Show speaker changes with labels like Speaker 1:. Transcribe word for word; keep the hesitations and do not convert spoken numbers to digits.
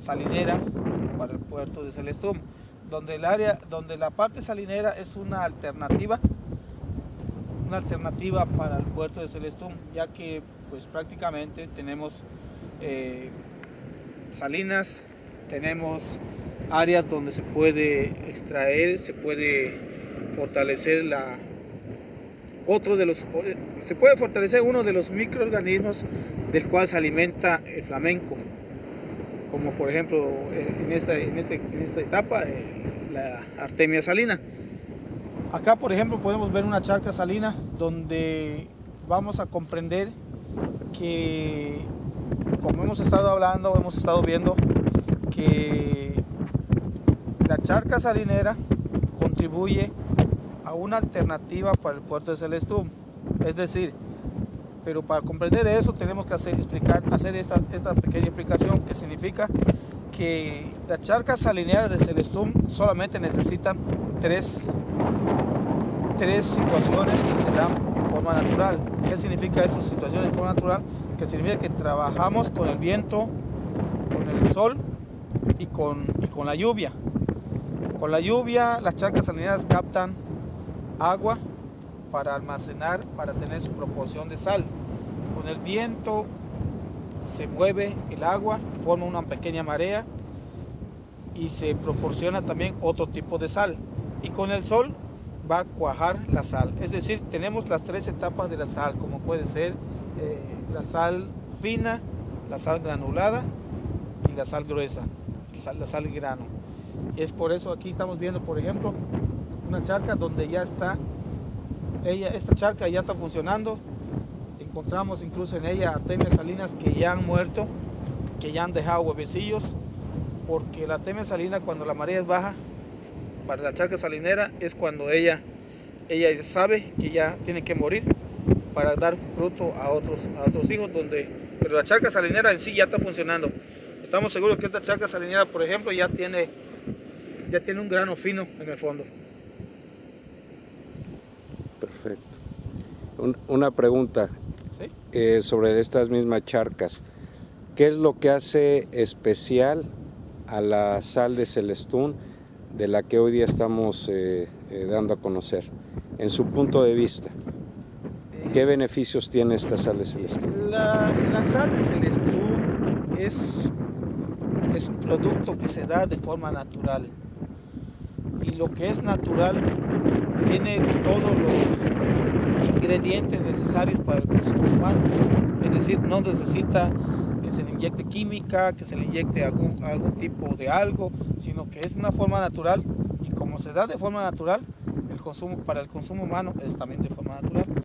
Speaker 1: salinera para el puerto de Celestún, donde el área, donde la parte salinera es una alternativa, una alternativa para el puerto de Celestún, ya que pues prácticamente tenemos eh, salinas, tenemos áreas donde se puede extraer, se puede fortalecer la otro de los se puede fortalecer uno de los microorganismos del cual se alimenta el flamenco, como por ejemplo en esta, en este, en esta etapa la artemia salina. Acá por ejemplo podemos ver una charca salina donde vamos a comprender que, como hemos estado hablando, hemos estado viendo que la charca salinera contribuye a una alternativa para el puerto de Celestún. Es decir, pero para comprender eso tenemos que hacer, explicar, hacer esta, esta pequeña explicación, que significa que las charcas salineras de Celestún solamente necesitan tres, tres situaciones que se dan de forma natural. ¿Qué significa estas situaciones de forma natural? Que significa que trabajamos con el viento, con el sol y con, y con la lluvia. Con la lluvia las charcas salineras captan agua para almacenar, para tener su proporción de sal. Con el viento se mueve el agua, forma una pequeña marea y se proporciona también otro tipo de sal. Y con el sol va a cuajar la sal. Es decir, tenemos las tres etapas de la sal, como puede ser eh, la sal fina, la sal granulada y la sal gruesa, la sal grano. Y es por eso aquí estamos viendo, por ejemplo, una charca donde ya está, ella, esta charca ya está funcionando. Encontramos incluso en ella artemias salinas que ya han muerto, que ya han dejado huevecillos, porque la artemia salina, cuando la marea es baja, para la charca salinera es cuando ella, ella sabe que ya tiene que morir para dar fruto a otros, a otros hijos, donde, pero la charca salinera en sí ya está funcionando. Estamos seguros que esta charca salinera, por ejemplo, ya tiene, ya tiene un grano fino en el fondo.
Speaker 2: Perfecto. Un, una pregunta
Speaker 1: ¿Sí?
Speaker 2: eh, sobre estas mismas charcas. ¿Qué es lo que hace especial a la sal de Celestún, de la que hoy día estamos eh, eh, dando a conocer? En su punto de vista, ¿qué beneficios tiene esta sal de Celestún?
Speaker 1: La, la sal de Celestún es, es un producto que se da de forma natural. Y lo que es natural tiene todos los ingredientes necesarios para el consumo humano. Es decir, no necesita que se le inyecte química, que se le inyecte algún, algún tipo de algo, sino que es una forma natural, y como se da de forma natural, el consumo, para el consumo humano es también de forma natural.